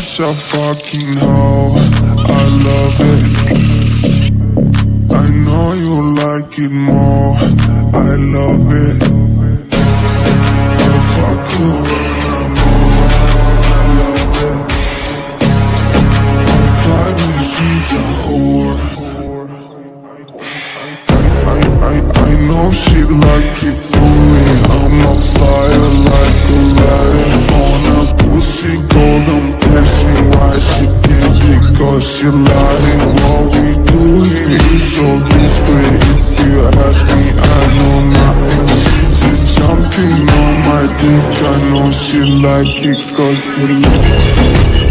such a fucking hoe, I love it. I know you like it more, I love it. I fuck you when I'm over, I love it. I drive me, she's a whore. I know she like it for me, I'm a fire like Aladdin on a pussy golden blessing. Why she did it? Cause she lied. What we do here is so discreet. If you ask me, I know nothing. She's just jumping on my dick. I know she like it cause she